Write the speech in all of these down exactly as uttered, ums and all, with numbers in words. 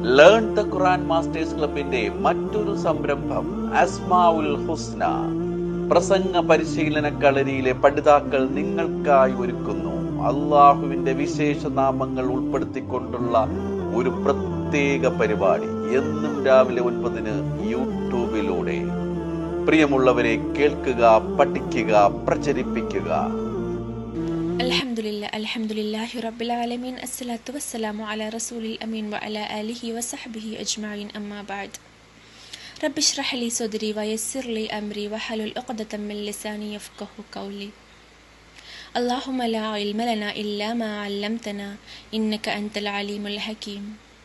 Learn the Quran masters ക്ലബിന്റെ മറ്റൊരു സംരംഭം അസ്മാഉൽ ഹുസ്ന പ്രസംഗ പരിശീലന കളരിയിലെ പഠിതാക്കൾ നിങ്ങൾക്കായി ഒരുക്കുന്നു അള്ളാഹുവിന്റെ വിശേഷ നാമങ്ങൾ ഉൾപ്പെടുത്തിക്കൊണ്ടുള്ള ഒരു പ്രത്യേക പരിപാടി എന്നും രാവിലെ ഒൻപതിന് യൂട്യൂബിലൂടെ. പ്രിയമുള്ളവരെ, കേൾക്കുക, പഠിക്കുക, പ്രചരിപ്പിക്കുക. അൽഹംദുലില്ലാ അൽഹംദുലില്ലാഹി റബ്ബിൽ ആലമീൻ അസ്സലാത്തു വസ്സലാമു അലാ റസൂലിൽ അമീൻ വഅലാ ആലിഹി വസഹ്ബിഹി അജ്മഈൻ അമ്മാ ബഅദ്. റബ്ബി ഇശ്റഹ് ലി സദ്രി വയസ്സിർ ലി അംരി വഹലുൽ ഉഖ്ദതം മിൻ ലിസാനി യഫ്ഖഹു ഖൗലി. അല്ലാഹുമ്മ ലാ ഇൽമ ലനാ ഇല്ലാ മാ അല്ലംതനാ ഇന്നക അൻതൽ അലീമുൽ ഹകീം.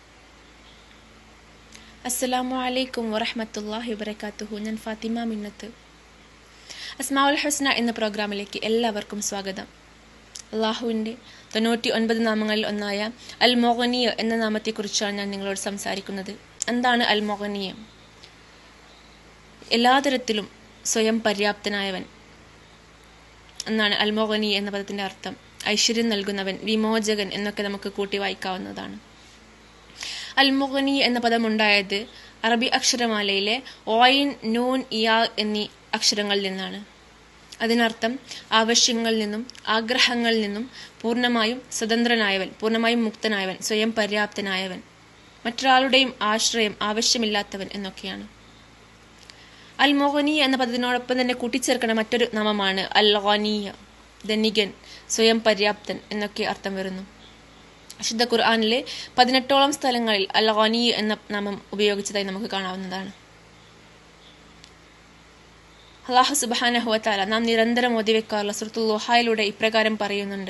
അസ്സലാമു അലൈക്കും വറഹ്മത്തുള്ളാഹി വബറകാതുഹു. ഞാൻ ഫാത്തിമ മിന്നത്ത്. അസ്മാഉൽ ഹുസ്ന എന്ന പ്രോഗ്രാമിലേക്ക് എല്ലാവർക്കും സ്വാഗതം. അള്ളാഹുവിൻ്റെ തൊണ്ണൂറ്റി ഒൻപത് നാമങ്ങളിൽ ഒന്നായ അൽ മുഗ്നിയ എന്ന നാമത്തെക്കുറിച്ചാണ് ഞാൻ നിങ്ങളോട് സംസാരിക്കുന്നത്. എന്താണ് അൽ മുഗ്നിയ? എല്ലാ തരത്തിലും സ്വയം പര്യാപ്തനായവൻ എന്നാണ് അൽ മുഗ്നിയ എന്ന പദത്തിൻ്റെ അർത്ഥം. ഐശ്വര്യം നൽകുന്നവൻ, വിമോചകൻ എന്നൊക്കെ നമുക്ക് കൂട്ടി വായിക്കാവുന്നതാണ്. അൽ മുഗ്നി എന്ന പദമുണ്ടായത് അറബി അക്ഷരമാലയിലെ ഓയിൻ, നൂൻ, ഇയാ എന്നീ അക്ഷരങ്ങളിൽ നിന്നാണ്. അതിനർത്ഥം ആവശ്യങ്ങളിൽ നിന്നും ആഗ്രഹങ്ങളിൽ നിന്നും പൂർണ്ണമായും സ്വതന്ത്രനായവൻ, പൂർണ്ണമായും മുക്തനായവൻ, സ്വയം പര്യാപ്തനായവൻ, മറ്റൊരാളുടെയും ആശ്രയം ആവശ്യമില്ലാത്തവൻ എന്നൊക്കെയാണ്. അൽ മുഗ്നി എന്ന പദത്തിനോടൊപ്പം തന്നെ കൂട്ടിച്ചേർക്കുന്ന മറ്റൊരു നാമമാണ് അൽ ഗനിയ, ധനികൻ, സ്വയം പര്യാപ്തൻ എന്നൊക്കെ അർത്ഥം വരുന്നു. വിശുദ്ധ ഖുർആനിലെ പതിനെട്ടോളം സ്ഥലങ്ങളിൽ അൽ ഗനി എന്ന നാമം ഉപയോഗിച്ചതായി നമുക്ക് കാണാവുന്നതാണ്. അല്ലാഹു സുബ്ഹാനഹു വ തആല നാം നിരന്തരം ഓതിവെക്കാറുള്ള സൂറത്തുൽ ളുഹായിലൂടെ ഇപ്രകാരം പറയുന്നുണ്ട്: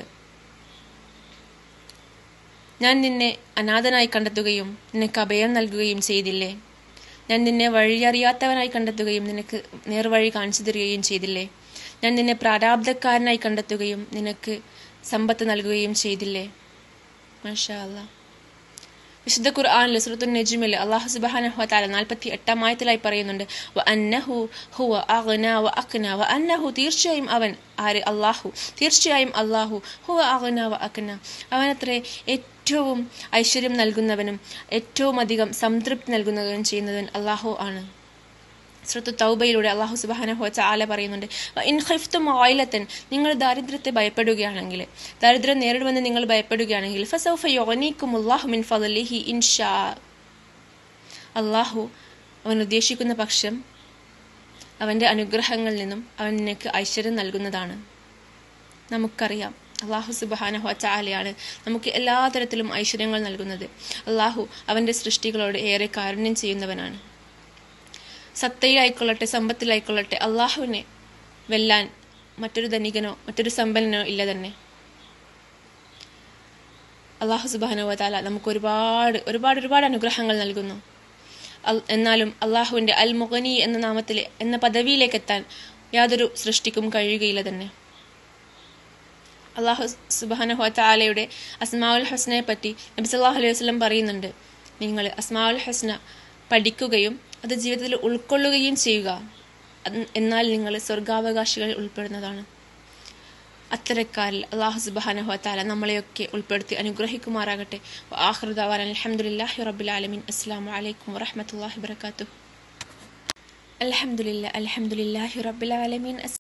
ഞാൻ നിന്നെ അനാഥനായി കണ്ടെത്തുകയും നിനക്ക് അഭയം നൽകുകയും ചെയ്തില്ലേ? ഞാൻ നിന്നെ വഴിയറിയാത്തവനായി കണ്ടെത്തുകയും നിനക്ക് നേർവഴി കാണിച്ചു തരികയും ചെയ്തില്ലേ? ഞാൻ നിന്നെ പ്രാരാബ്ധക്കാരനായി കണ്ടെത്തുകയും നിനക്ക് സമ്പത്ത് നൽകുകയും ചെയ്തില്ലേ? മാഷാ അല്ലാഹ്. വിശുദ്ധ ഖുർആനിലെ സൂറത്തുൻ നജ്മിൽ അല്ലാഹു സുബ്ഹാനഹു വ തആല നാൽപ്പത്തി എട്ടാം ആയത്തിലായി പറയുന്നുണ്ട്: വ അന്നഹു ഹുവ അഗ്ന വ അഖ്ന. വ അന്നഹു, തീർച്ചയായും അവൻ, ആര്? അല്ലാഹു. തീർച്ചയായും അല്ലാഹു ഹുവ അഗ്ന വ അഖ്ന, അവനത്രേ ഏറ്റവും ഐശ്വര്യം നൽകുന്നവനും ഏറ്റവും അധികം സംതൃപ്തി നൽകുന്നവനും ചെയ്യുന്നവൻ അല്ലാഹു ആണ്. സൂറത്തു തൗബയിലൂടെ അല്ലാഹു സുബ്ഹാനഹു വ തആല പറയുന്നുണ്ട്: ഇൻ ഖിഫ്തും ഗൈലതൻ, നിങ്ങൾ ദാരിദ്ര്യത്തെ ഭയപ്പെടുകയാണെങ്കിൽ, ദാരിദ്ര്യം നേരിടുമെന്ന് നിങ്ങൾ ഭയപ്പെടുകയാണെങ്കിൽ, ഫസൗഫ യുഗ്നീകുമുല്ലാഹു മിൻ ഫളിഹി ഇൻഷാ, അല്ലാഹു അവൻ ഉദ്ദേശിക്കുന്ന പക്ഷം അവൻ്റെ അനുഗ്രഹങ്ങളിൽ നിന്നും അവൻ നിനക്ക് ഐശ്വര്യം നൽകുന്നതാണ്. നമുക്കറിയാം അല്ലാഹു സുബ്ഹാനഹു വ തആലയാണ് നമുക്ക് എല്ലാ തരത്തിലും ഐശ്വര്യങ്ങൾ നൽകുന്നത്. അല്ലാഹു അവൻ്റെ സൃഷ്ടികളോട് ഏറെ കാരുണ്യം ചെയ്യുന്നവനാണ്. സത്തയിലായിക്കൊള്ളട്ടെ സമ്പത്തിലായിക്കൊള്ളട്ടെ അള്ളാഹുവിനെ വെല്ലാൻ മറ്റൊരു ധനികനോ മറ്റൊരു സമ്പന്നനോ ഇല്ല തന്നെ. അല്ലാഹു സുബ്ഹാനഹു വ തആല നമുക്ക് ഒരുപാട് ഒരുപാട് ഒരുപാട് അനുഗ്രഹങ്ങൾ നൽകുന്നു. എന്നാലും അള്ളാഹുവിൻ്റെ അൽ മുഗ്നി എന്ന നാമത്തിലെ എന്ന പദവിയിലേക്ക് എത്താൻ യാതൊരു സൃഷ്ടിക്കും കഴിയുകയില്ല തന്നെ. അല്ലാഹു സുബ്ഹാനഹു വ തആലയുടെ അസ്മാഉൽ ഹുസ്നയെ പറ്റി നബി സല്ലല്ലാഹു അലൈഹി വസല്ലം പറയുന്നുണ്ട്: നിങ്ങൾ അസ്മാഉൽ ഹുസ്ന പഠിക്കുകയും അത് ജീവിതത്തിൽ ഉൾക്കൊള്ളുകയും ചെയ്യുക, എന്നാൽ നിങ്ങൾ സ്വർഗാവകാശികളിൽ ഉൾപ്പെടുന്നതാണ്. അത്തരക്കാരിൽ അല്ലാഹു സുബ്ഹാനഹു വ തആല നമ്മളെയൊക്കെ ഉൾപ്പെടുത്തി അനുഗ്രഹിക്കുമാറാകട്ടെ. ആഖിറു ദഅവാന അൽഹംദുലില്ലാഹി റബ്ബിൽ ആലമീൻ. അസ്സലാമു അലൈക്കും വറഹ്മത്തുള്ളാഹി വബറകാതുഹു. അൽഹംദുലില്ലാ അൽഹംദുലില്ലാഹി റബ്ബിൽ ആലമീൻ.